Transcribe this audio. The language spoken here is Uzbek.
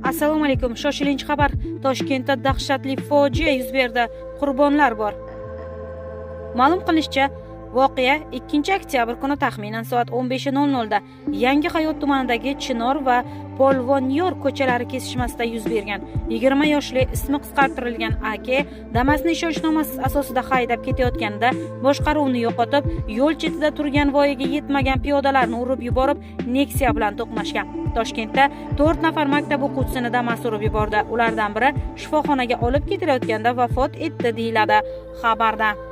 Assalomu alaykum. Shoshilinch xabar. Toshkentda dahshatli fojia yuz berdi. Qurbonlar bor. Ma'lum qilishicha, voqea 2-oktyabr kuni taxminan soat 15:00 da Yangi Hayot tumanidagi Chinor va Polvonyor ko'chalari kesishmasida yuz bergan. 20 yoshli ismi qisqartirilgan aka Damas'ni ishonchnomasi asosida haydab ketayotganda boshqaruvni yo'qotib, yo'l chetida turgan voyaga yetmagan piyodalarni urib yuborib, Nexia bilan to'qnashgan. Toshkentda 4 nafar maktab o'quvchisini Damas urib yubordi. Ulardan biri shifoxonaga olib ketilayotganda vafot etdi deyiladi xabarda.